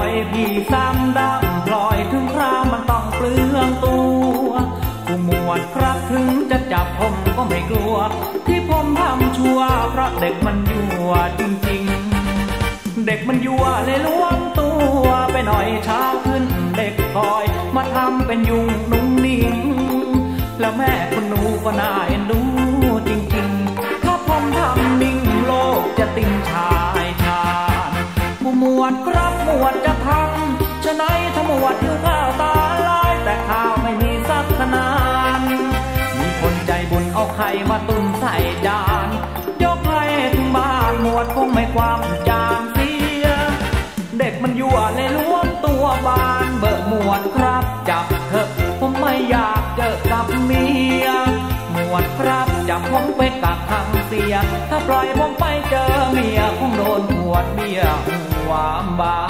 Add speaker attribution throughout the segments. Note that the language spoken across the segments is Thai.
Speaker 1: อยพี่ซ้ำดำปล่อยถึงคราวมันต้องเปลืองตัวผู้หมวดครับถึงจะจับผมก็ไม่กลัวที่ผมทำชั่วเพราะเด็กมันยั่วจริงๆเด็กมันยั่วเลยล้วงตัวไปหน่อยเช้าขึ้นเด็กคอยมาทำเป็นยุงนุ่งนิ่งแล้วแม่คุณหนูก็น่าเอ็นดูจริงๆถ้าผมทำนิ่งโลกจะติงชายชาญผู้หมวดครับหมวดจะทำฉะนั้นถ้าหมวดอยู่ข้าวตาลายแต่ข้าวไม่มีสักขนาดมีคนใจบุญเอาไข่มาตุนใส่จานยกให้ถึงบ้านหมวดคงไม่ความจานเสียเด็กมันยั่วเลยล้วงตัวบานเบิกหมวดครับจับเถอะผมไม่อยากเจอกับเมียหมวดครับจับผมไปกักขังเสียถ้าปล่อยผมไปเจอเมียคงโดนขวดเบียร์หัวบา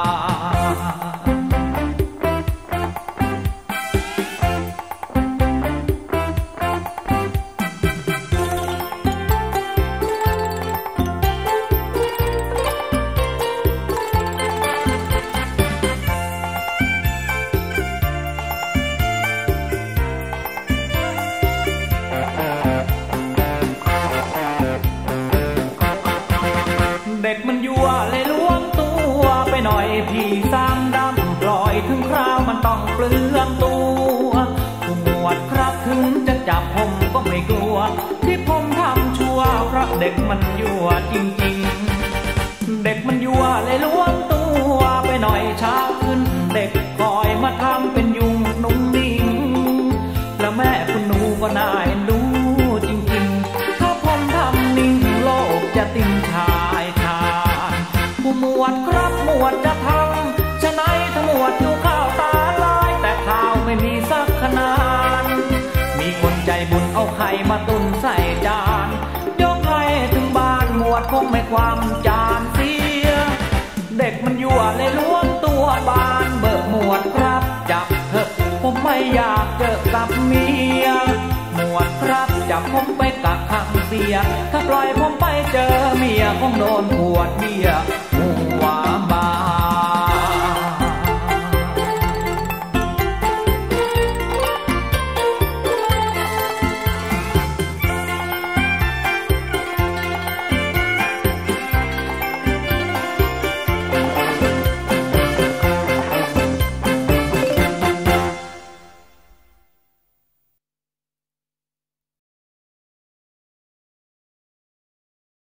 Speaker 1: เด็กมันยั่วเลยล้วงตัวไปหน่อยพี่ซ้ำดำปล่อยถึงคราวมันต้องเปลืองตัวผู้หมวดครับถึงจะจับผมก็ไม่กลัวที่ผมทำชั่วเพราะเด็กมันยั่วจริงๆเด็กมันยั่วเลยล้วงตัวไปหน่อยเช้าขึ้นเด็กคอยมาทำเป็นยุงนุ่งนิ่งแล้วแม่คุณหนูก็น่าเอ็นดูจริงๆถ้าผมทำนิ่งโลกจะติงชายผู้หมวดครับหมวดจะทำฉะนั้นถ้าหมวดอยู่ข้าวตาลายแต่ข้าวไม่มีสักขนาดมีคนใจบุญเอาไข่มาตุนใส่จานยกให้ถึงบ้านหมวดคงไม่ความจานเสียเด็กมันยั่วเลยล้วงตัวบานเบิกหมวดครับจับเถอะผมไม่อยากเจอกับเมียหมวดครับจับผมไปกักขังเสียถ้าปล่อยผมไปเจอเมียคงโดนขวดเบียร์หัวบา